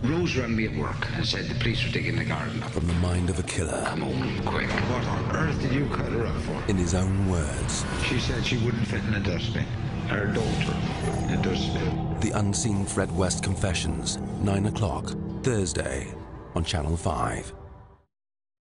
Rose rang me at work and said the police were digging the garden up. From the mind of a killer. Come home quick. What on earth did you cut her up for? In his own words. She said she wouldn't fit in a dustbin. Her daughter in a dustbin. The unseen Fred West Confessions, 9 o'clock, Thursday, on Channel 5.